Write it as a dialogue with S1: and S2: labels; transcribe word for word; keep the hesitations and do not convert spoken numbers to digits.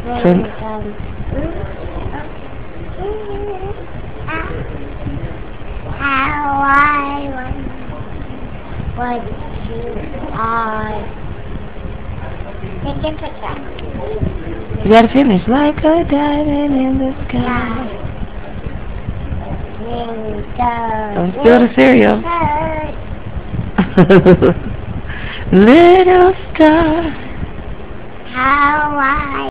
S1: Turn.
S2: How I want what you are. Take a picture.
S1: You gotta finish. Like a diamond in the sky. Don't spill the cereal. Little star.
S2: How I